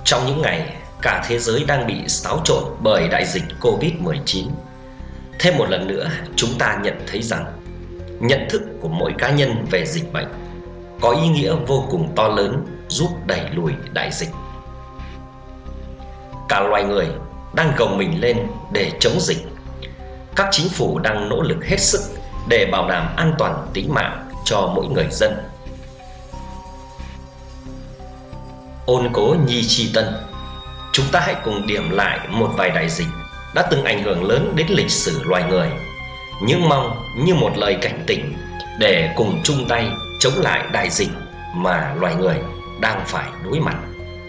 Trong những ngày cả thế giới đang bị xáo trộn bởi đại dịch Covid-19, thêm một lần nữa chúng ta nhận thấy rằng nhận thức của mỗi cá nhân về dịch bệnh có ý nghĩa vô cùng to lớn giúp đẩy lùi đại dịch. Cả loài người đang gồng mình lên để chống dịch. Các chính phủ đang nỗ lực hết sức để bảo đảm an toàn tính mạng cho mỗi người dân. Ôn cố nhi tri tân, chúng ta hãy cùng điểm lại một vài đại dịch đã từng ảnh hưởng lớn đến lịch sử loài người, nhưng mong như một lời cảnh tỉnh để cùng chung tay chống lại đại dịch mà loài người đang phải đối mặt.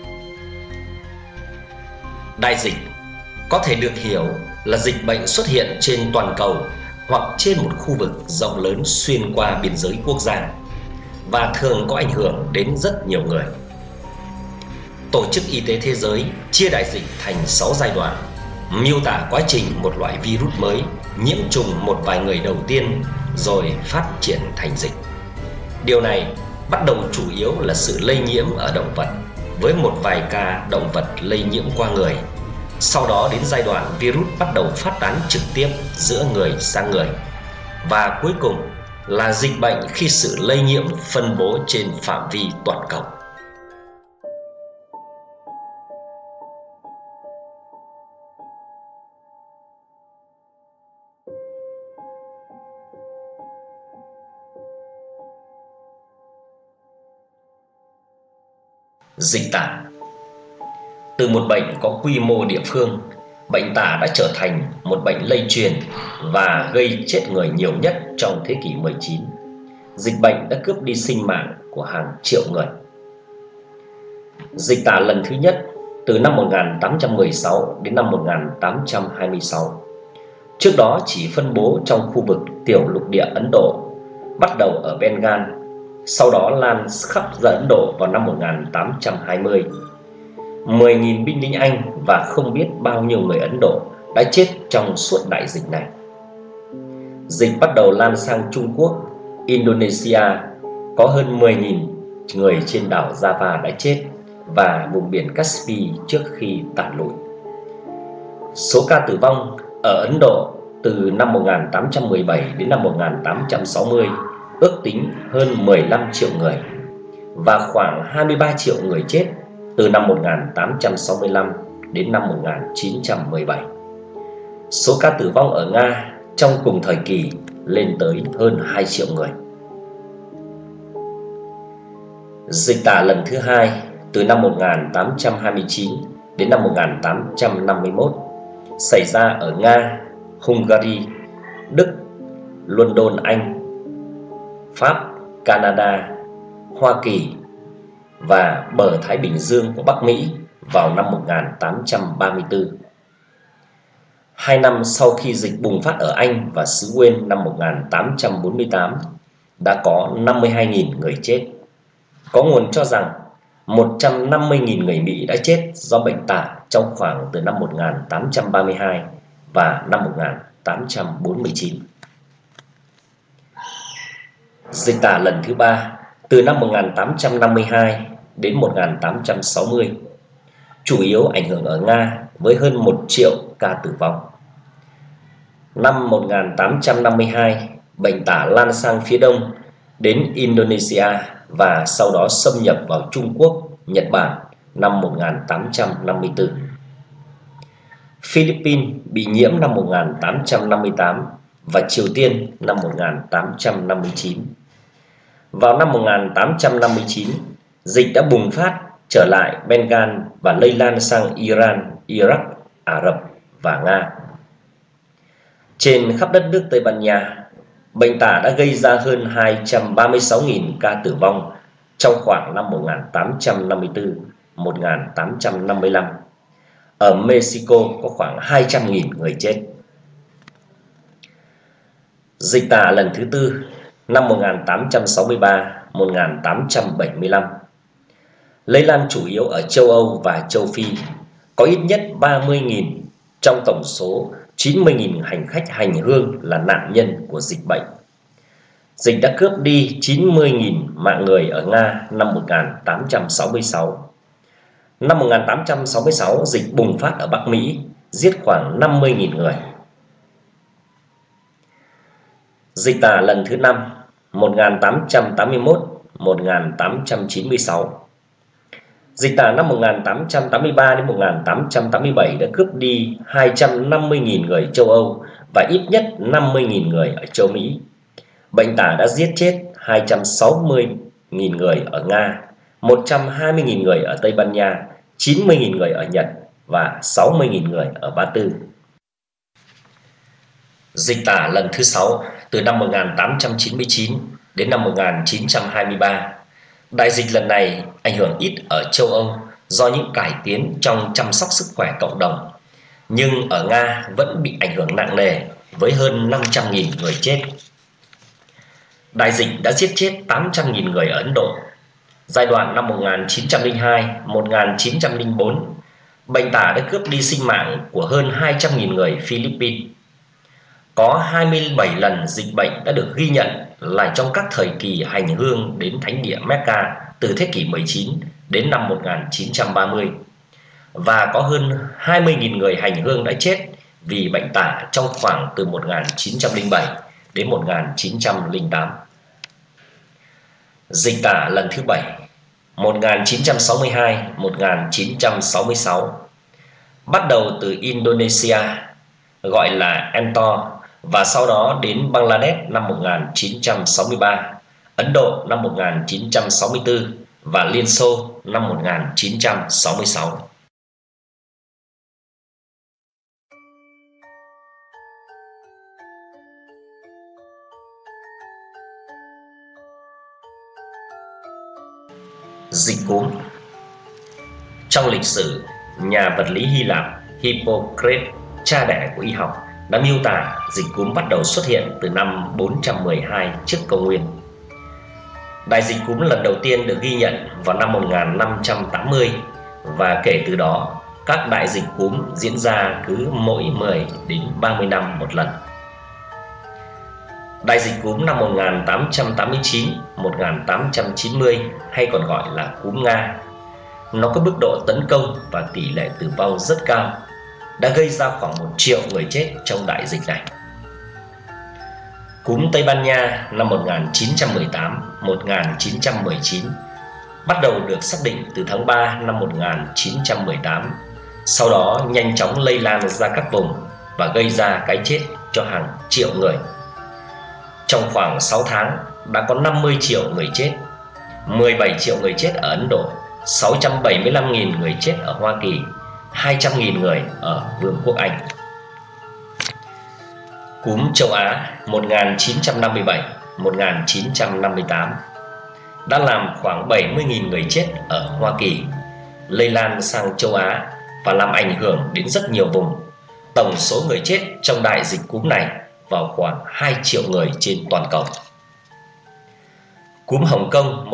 Đại dịch có thể được hiểu là dịch bệnh xuất hiện trên toàn cầu hoặc trên một khu vực rộng lớn xuyên qua biên giới quốc gia và thường có ảnh hưởng đến rất nhiều người. Tổ chức Y tế Thế giới chia đại dịch thành 6 giai đoạn, miêu tả quá trình một loại virus mới nhiễm trùng một vài người đầu tiên rồi phát triển thành dịch. Điều này bắt đầu chủ yếu là sự lây nhiễm ở động vật, với một vài ca động vật lây nhiễm qua người. Sau đó đến giai đoạn virus bắt đầu phát tán trực tiếp giữa người sang người. Và cuối cùng là dịch bệnh khi sự lây nhiễm phân bố trên phạm vi toàn cầu. Dịch tả. Từ một bệnh có quy mô địa phương, bệnh tả đã trở thành một bệnh lây truyền và gây chết người nhiều nhất trong thế kỷ 19. Dịch bệnh đã cướp đi sinh mạng của hàng triệu người. Dịch tả lần thứ nhất từ năm 1816 đến năm 1826. Trước đó chỉ phân bố trong khu vực tiểu lục địa Ấn Độ, bắt đầu ở Bengal, sau đó lan khắp ra Ấn Độ vào năm 1820. 10.000 binh lính Anh và không biết bao nhiêu người Ấn Độ đã chết trong suốt đại dịch này. Dịch bắt đầu lan sang Trung Quốc, Indonesia, có hơn 10.000 người trên đảo Java đã chết và vùng biển Caspi trước khi tản lụi. Số ca tử vong ở Ấn Độ từ năm 1817 đến năm 1860 ước tính hơn 15 triệu người và khoảng 23 triệu người chết từ năm 1865 đến năm 1917. Số ca tử vong ở Nga trong cùng thời kỳ lên tới hơn 2 triệu người. Dịch tả lần thứ hai từ năm 1829 đến năm 1851 xảy ra ở Nga, Hungary, Đức, London, Anh, Pháp, Canada, Hoa Kỳ và bờ Thái Bình Dương của Bắc Mỹ vào năm 1834. 2 năm sau khi dịch bùng phát ở Anh và xứ Wales năm 1848, đã có 52.000 người chết. Có nguồn cho rằng 150.000 người Mỹ đã chết do bệnh tả trong khoảng từ năm 1832 và năm 1849. Dịch tả lần thứ ba từ năm 1852 đến 1860, chủ yếu ảnh hưởng ở Nga với hơn 1 triệu ca tử vong. Năm 1852, bệnh tả lan sang phía đông đến Indonesia và sau đó xâm nhập vào Trung Quốc, Nhật Bản năm 1854. Philippines bị nhiễm năm 1858 và Triều Tiên năm 1859. Vào năm 1859, dịch đã bùng phát trở lại Bengal và lây lan sang Iran, Iraq, Ả Rập và Nga. Trên khắp đất nước Tây Ban Nha, bệnh tả đã gây ra hơn 236.000 ca tử vong trong khoảng năm 1854-1855. Ở Mexico có khoảng 200.000 người chết. Dịch tả lần thứ tư năm 1863-1875 lây lan chủ yếu ở châu Âu và châu Phi, có ít nhất 30.000 trong tổng số 90.000 hành khách hành hương là nạn nhân của dịch bệnh. Dịch đã cướp đi 90.000 mạng người ở Nga năm 1866. Năm 1866, dịch bùng phát ở Bắc Mỹ, giết khoảng 50.000 người. Dịch tả lần thứ 5, 1881-1896. Dịch tả năm 1883 đến 1887 đã cướp đi 250.000 người châu Âu và ít nhất 50.000 người ở châu Mỹ. Bệnh tả đã giết chết 260.000 người ở Nga, 120.000 người ở Tây Ban Nha, 90.000 người ở Nhật và 60.000 người ở Ba Tư. Dịch tả lần thứ 6 từ năm 1899 đến năm 1923. Đại dịch lần này ảnh hưởng ít ở châu Âu do những cải tiến trong chăm sóc sức khỏe cộng đồng, nhưng ở Nga vẫn bị ảnh hưởng nặng nề với hơn 500.000 người chết. Đại dịch đã giết chết 800.000 người ở Ấn Độ. Giai đoạn năm 1902-1904, bệnh tả đã cướp đi sinh mạng của hơn 200.000 người Philippines. Có 27 lần dịch bệnh đã được ghi nhận là trong các thời kỳ hành hương đến thánh địa Mecca từ thế kỷ 19 đến năm 1930. Và có hơn 20.000 người hành hương đã chết vì bệnh tả trong khoảng từ 1907 đến 1908. Dịch tả lần thứ 7, 1962-1966. Bắt đầu từ Indonesia, gọi là Entor, và sau đó đến Bangladesh năm 1963, Ấn Độ năm 1964 và Liên Xô năm 1966. Dịch cúm. Trong lịch sử, nhà vật lý Hy Lạp Hippocrates, cha đẻ của y học, đã miêu tả dịch cúm bắt đầu xuất hiện từ năm 412 trước công nguyên. Đại dịch cúm lần đầu tiên được ghi nhận vào năm 1580 và kể từ đó, các đại dịch cúm diễn ra cứ mỗi 10 đến 30 năm một lần. Đại dịch cúm năm 1889-1890 hay còn gọi là cúm Nga. Nó có mức độ tấn công và tỷ lệ tử vong rất cao, đã gây ra khoảng 1 triệu người chết trong đại dịch này. Cúm Tây Ban Nha năm 1918-1919 bắt đầu được xác định từ tháng 3 năm 1918, sau đó nhanh chóng lây lan ra các vùng và gây ra cái chết cho hàng triệu người. Trong khoảng 6 tháng đã có 50 triệu người chết, 17 triệu người chết ở Ấn Độ, 675.000 người chết ở Hoa Kỳ, 200.000 người ở Vương quốc Anh. Cúm châu Á 1957-1958 đã làm khoảng 70.000 người chết ở Hoa Kỳ, lây lan sang châu Á và làm ảnh hưởng đến rất nhiều vùng. Tổng số người chết trong đại dịch cúm này vào khoảng 2 triệu người trên toàn cầu. Cúm Hồng Kông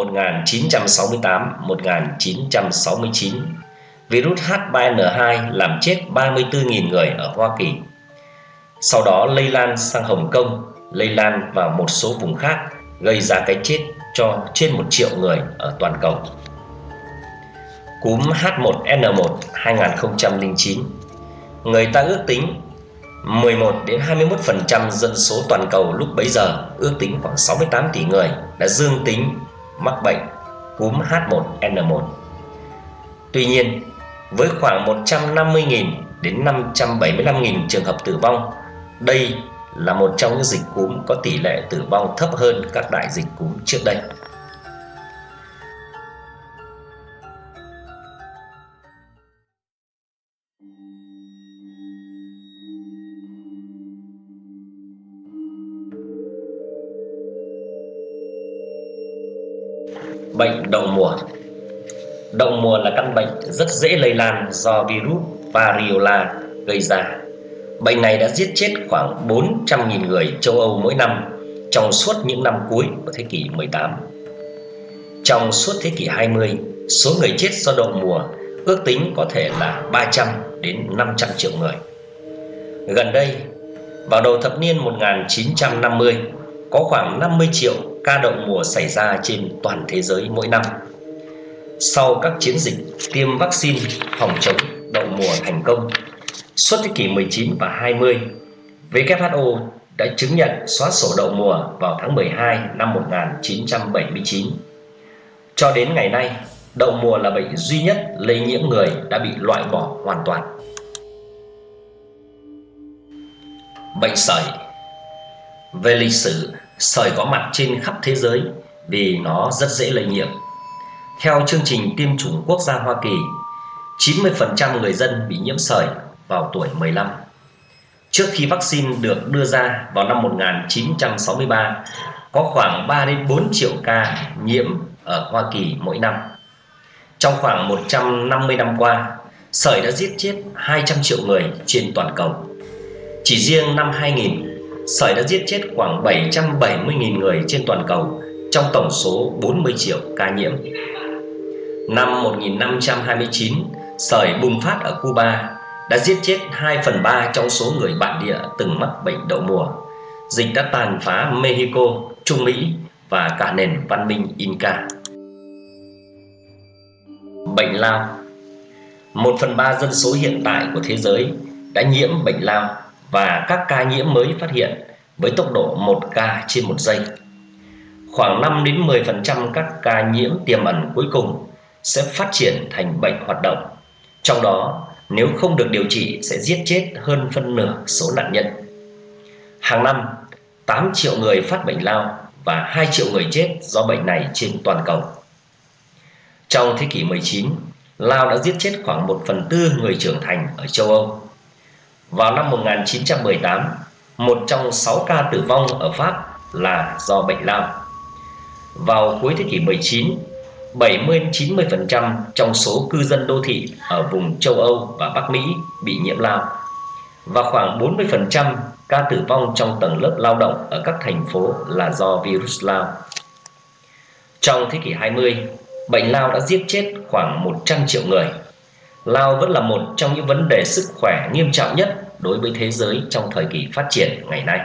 1968-1969. Virus H3N2 làm chết 34.000 người ở Hoa Kỳ. Sau đó lây lan sang Hồng Kông, lây lan vào một số vùng khác, gây ra cái chết cho trên 1 triệu người ở toàn cầu. Cúm H1N1 2009. Người ta ước tính 11 đến 21% dân số toàn cầu lúc bấy giờ, ước tính khoảng 68 tỷ người, đã dương tính mắc bệnh cúm H1N1. Tuy nhiên, với khoảng 150.000 đến 575.000 trường hợp tử vong, đây là một trong những dịch cúm có tỷ lệ tử vong thấp hơn các đại dịch cúm trước đây. Bệnh đậu mùa. Đậu mùa là căn bệnh rất dễ lây lan do virus variola gây ra. Bệnh này đã giết chết khoảng 400.000 người châu Âu mỗi năm trong suốt những năm cuối của thế kỷ 18. Trong suốt thế kỷ 20, số người chết do đậu mùa ước tính có thể là 300 đến 500 triệu người. Gần đây, vào đầu thập niên 1950, có khoảng 50 triệu ca đậu mùa xảy ra trên toàn thế giới mỗi năm. Sau các chiến dịch tiêm vaccine phòng chống đậu mùa thành công suốt thế kỷ 19 và 20, WHO đã chứng nhận xóa sổ đậu mùa vào tháng 12 năm 1979. Cho đến ngày nay, đậu mùa là bệnh duy nhất lây nhiễm người đã bị loại bỏ hoàn toàn. Bệnh sởi. Về lịch sử, sởi có mặt trên khắp thế giới vì nó rất dễ lây nhiễm. Theo chương trình tiêm chủng quốc gia Hoa Kỳ, 90% người dân bị nhiễm sởi vào tuổi 15. Trước khi vaccine được đưa ra vào năm 1963, có khoảng 3 đến 4 triệu ca nhiễm ở Hoa Kỳ mỗi năm. Trong khoảng 150 năm qua, sởi đã giết chết 200 triệu người trên toàn cầu. Chỉ riêng năm 2000, sởi đã giết chết khoảng 770.000 người trên toàn cầu trong tổng số 40 triệu ca nhiễm. Năm 1529, sởi bùng phát ở Cuba đã giết chết 2/3 trong số người bản địa từng mắc bệnh đậu mùa. Dịch đã tàn phá Mexico, Trung Mỹ và cả nền văn minh Inca. Bệnh lao. 1/3 dân số hiện tại của thế giới đã nhiễm bệnh lao và các ca nhiễm mới phát hiện với tốc độ 1 ca trên 1 giây. Khoảng 5 đến 10% các ca nhiễm tiềm ẩn cuối cùng sẽ phát triển thành bệnh hoạt động. Trong đó, nếu không được điều trị sẽ giết chết hơn phân nửa số nạn nhân. Hàng năm, 8 triệu người phát bệnh lao và 2 triệu người chết do bệnh này trên toàn cầu. Trong thế kỷ 19, lao đã giết chết khoảng 1/4 người trưởng thành ở châu Âu. Vào năm 1918, 1 trong 6 ca tử vong ở Pháp là do bệnh lao. Vào cuối thế kỷ 19, 70-90% trong số cư dân đô thị ở vùng châu Âu và Bắc Mỹ bị nhiễm lao, và khoảng 40% ca tử vong trong tầng lớp lao động ở các thành phố là do virus lao. Trong thế kỷ 20, bệnh lao đã giết chết khoảng 100 triệu người. Lao vẫn là một trong những vấn đề sức khỏe nghiêm trọng nhất đối với thế giới trong thời kỳ phát triển ngày nay.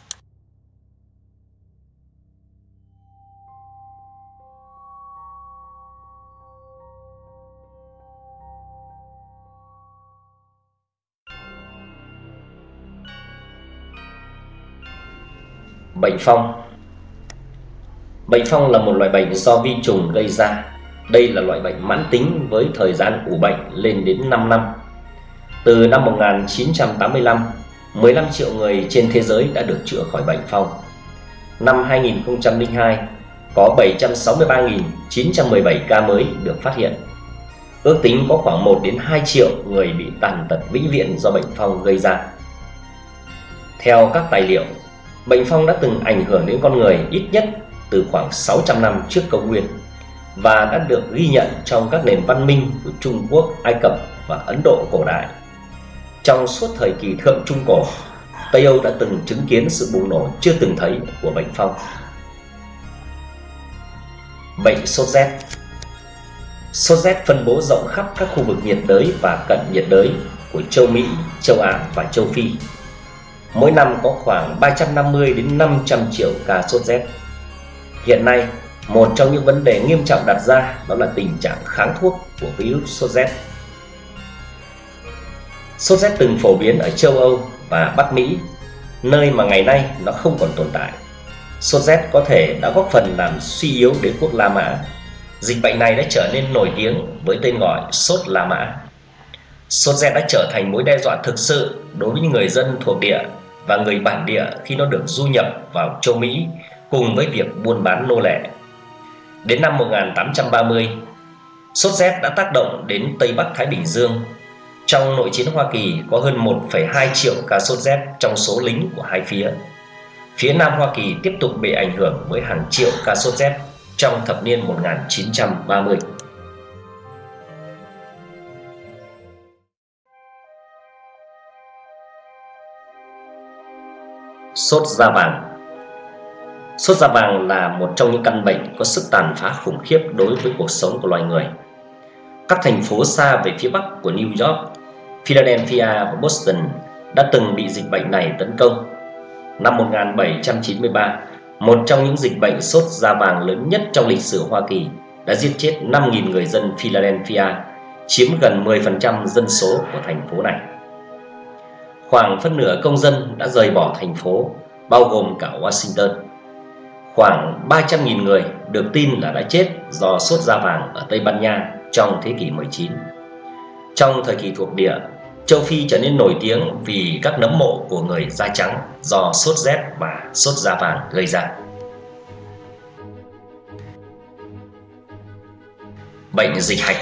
Bệnh phong. Bệnh phong là một loại bệnh do vi trùng gây ra. Đây là loại bệnh mãn tính với thời gian ủ bệnh lên đến 5 năm. Từ năm 1985, 15 triệu người trên thế giới đã được chữa khỏi bệnh phong. Năm 2002, có 763.917 ca mới được phát hiện. Ước tính có khoảng 1 đến 2 triệu người bị tàn tật vĩnh viễn do bệnh phong gây ra. Theo các tài liệu, bệnh phong đã từng ảnh hưởng đến con người ít nhất từ khoảng 600 năm trước công nguyên và đã được ghi nhận trong các nền văn minh của Trung Quốc, Ai Cập và Ấn Độ cổ đại. Trong suốt thời kỳ thượng Trung Cổ, Tây Âu đã từng chứng kiến sự bùng nổ chưa từng thấy của bệnh phong. Bệnh sốt rét. Sốt rét phân bố rộng khắp các khu vực nhiệt đới và cận nhiệt đới của châu Mỹ, châu Á và châu Phi. Mỗi năm có khoảng 350 đến 500 triệu ca sốt rét. Hiện nay, một trong những vấn đề nghiêm trọng đặt ra đó là tình trạng kháng thuốc của virus sốt rét. Sốt rét từng phổ biến ở châu Âu và Bắc Mỹ, nơi mà ngày nay nó không còn tồn tại. Sốt rét có thể đã góp phần làm suy yếu đế quốc La Mã. Dịch bệnh này đã trở nên nổi tiếng với tên gọi sốt La Mã. Sốt rét đã trở thành mối đe dọa thực sự đối với những người dân thuộc địa và người bản địa khi nó được du nhập vào châu Mỹ cùng với việc buôn bán nô lệ. Đến năm 1830, sốt rét đã tác động đến Tây Bắc Thái Bình Dương. Trong nội chiến Hoa Kỳ có hơn 1,2 triệu ca sốt rét trong số lính của hai phía. Phía Nam Hoa Kỳ tiếp tục bị ảnh hưởng với hàng triệu ca sốt rét trong thập niên 1930. Sốt da vàng. Sốt da vàng là một trong những căn bệnh có sức tàn phá khủng khiếp đối với cuộc sống của loài người. Các thành phố xa về phía bắc của New York, Philadelphia và Boston đã từng bị dịch bệnh này tấn công. Năm 1793, một trong những dịch bệnh sốt da vàng lớn nhất trong lịch sử Hoa Kỳ đã giết chết 5.000 người dân Philadelphia, chiếm gần 10% dân số của thành phố này. Khoảng phân nửa công dân đã rời bỏ thành phố, bao gồm cả Washington. Khoảng 300.000 người được tin là đã chết do sốt da vàng ở Tây Ban Nha trong thế kỷ 19. Trong thời kỳ thuộc địa, châu Phi trở nên nổi tiếng vì các nấm mộ của người da trắng do sốt rét và sốt da vàng gây ra. Bệnh dịch hạch.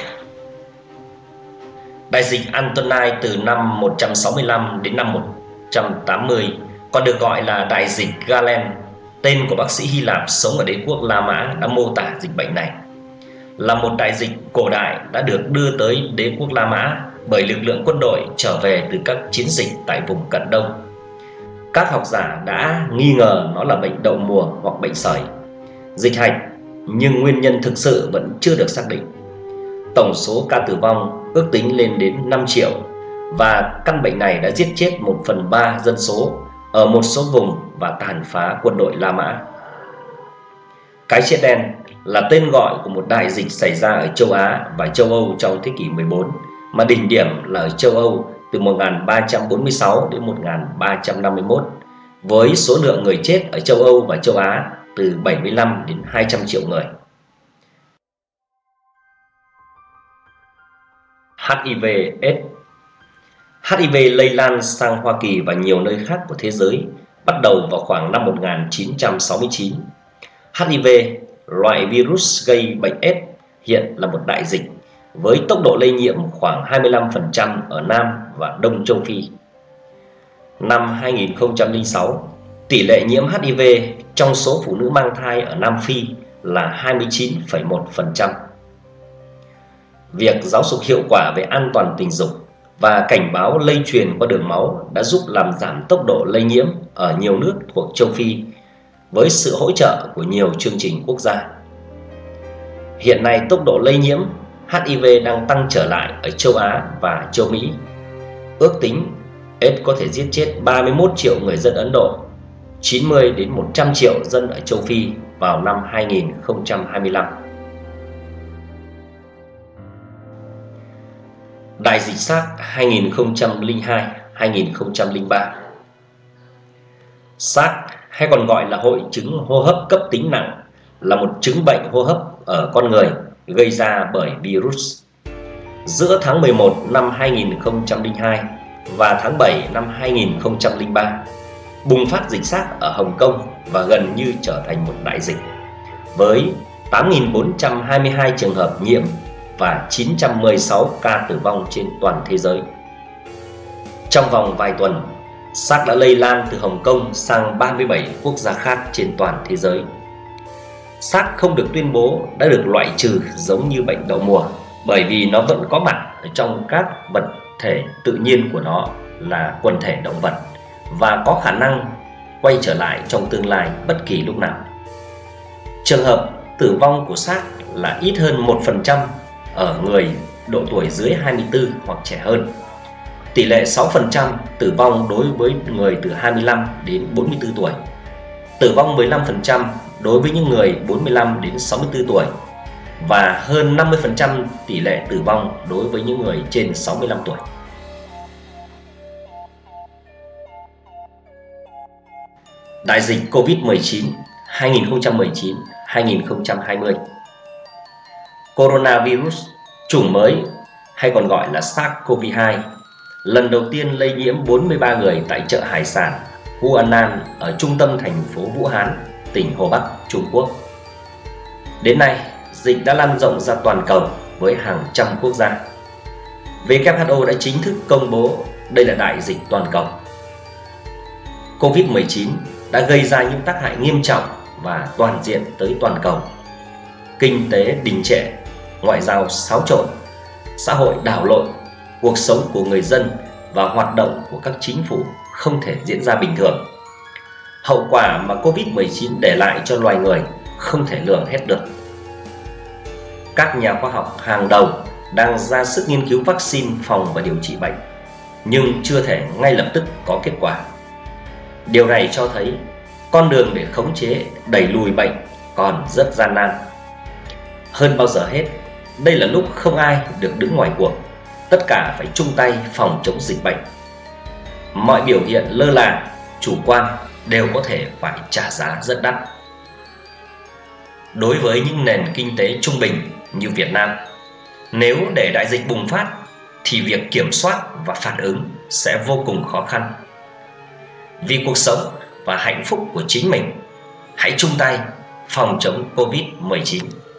Đại dịch Antonine từ năm 165 đến năm 180, còn được gọi là đại dịch Galen, tên của bác sĩ Hy Lạp sống ở đế quốc La Mã, đã mô tả dịch bệnh này. Là một đại dịch cổ đại đã được đưa tới đế quốc La Mã bởi lực lượng quân đội trở về từ các chiến dịch tại vùng Cận Đông. Các học giả đã nghi ngờ nó là bệnh đậu mùa hoặc bệnh sởi, dịch hạch, nhưng nguyên nhân thực sự vẫn chưa được xác định. Tổng số ca tử vong ước tính lên đến 5 triệu và căn bệnh này đã giết chết 1/3 dân số ở một số vùng và tàn phá quân đội La Mã. Cái chết đen là tên gọi của một đại dịch xảy ra ở châu Á và châu Âu trong thế kỷ 14, mà đỉnh điểm là ở châu Âu từ 1346 đến 1351, với số lượng người chết ở châu Âu và châu Á từ 75 đến 200 triệu người. HIV/AIDS. HIV lây lan sang Hoa Kỳ và nhiều nơi khác của thế giới bắt đầu vào khoảng năm 1969. HIV, loại virus gây bệnh AIDS, hiện là một đại dịch với tốc độ lây nhiễm khoảng 25% ở Nam và Đông châu Phi. Năm 2006, tỷ lệ nhiễm HIV trong số phụ nữ mang thai ở Nam Phi là 29,1%. Việc giáo dục hiệu quả về an toàn tình dục và cảnh báo lây truyền qua đường máu đã giúp làm giảm tốc độ lây nhiễm ở nhiều nước thuộc châu Phi với sự hỗ trợ của nhiều chương trình quốc gia. Hiện nay, tốc độ lây nhiễm HIV đang tăng trở lại ở châu Á và châu Mỹ. Ước tính AIDS có thể giết chết 31 triệu người dân Ấn Độ, 90 đến 100 triệu dân ở châu Phi vào năm 2025. Đại dịch SARS 2002-2003. SARS hay còn gọi là hội chứng hô hấp cấp tính nặng là một chứng bệnh hô hấp ở con người gây ra bởi virus. Giữa tháng 11 năm 2002 và tháng 7 năm 2003, bùng phát dịch SARS ở Hồng Kông và gần như trở thành một đại dịch, với 8.422 trường hợp nhiễm và 916 ca tử vong trên toàn thế giới. Trong vòng vài tuần, SARS đã lây lan từ Hồng Kông sang 37 quốc gia khác trên toàn thế giới. SARS không được tuyên bố đã được loại trừ giống như bệnh đậu mùa, bởi vì nó vẫn có mặt ở trong các vật thể tự nhiên của nó là quần thể động vật và có khả năng quay trở lại trong tương lai bất kỳ lúc nào. Trường hợp tử vong của SARS là ít hơn 1% ở người độ tuổi dưới 24 hoặc trẻ hơn. Tỷ lệ 6% tử vong đối với người từ 25 đến 44 tuổi. Tử vong 15% đối với những người 45 đến 64 tuổi và hơn 50% tỷ lệ tử vong đối với những người trên 65 tuổi. Đại dịch COVID-19 2019-2020. Coronavirus, chủng mới hay còn gọi là SARS-CoV-2, lần đầu tiên lây nhiễm 43 người tại chợ hải sản Huanan ở trung tâm thành phố Vũ Hán, tỉnh Hồ Bắc, Trung Quốc. Đến nay, dịch đã lan rộng ra toàn cầu với hàng trăm quốc gia. WHO đã chính thức công bố đây là đại dịch toàn cầu. COVID-19 đã gây ra những tác hại nghiêm trọng và toàn diện tới toàn cầu. Kinh tế đình trệ, ngoại giao xáo trộn, xã hội đảo lộn, cuộc sống của người dân và hoạt động của các chính phủ không thể diễn ra bình thường. Hậu quả mà COVID-19 để lại cho loài người không thể lường hết được. Các nhà khoa học hàng đầu đang ra sức nghiên cứu vaccine phòng và điều trị bệnh, nhưng chưa thể ngay lập tức có kết quả. Điều này cho thấy con đường để khống chế, đẩy lùi bệnh còn rất gian nan. Hơn bao giờ hết, đây là lúc không ai được đứng ngoài cuộc, tất cả phải chung tay phòng chống dịch bệnh. Mọi biểu hiện lơ là, chủ quan đều có thể phải trả giá rất đắt. Đối với những nền kinh tế trung bình như Việt Nam, nếu để đại dịch bùng phát thì việc kiểm soát và phản ứng sẽ vô cùng khó khăn. Vì cuộc sống và hạnh phúc của chính mình, hãy chung tay phòng chống Covid-19.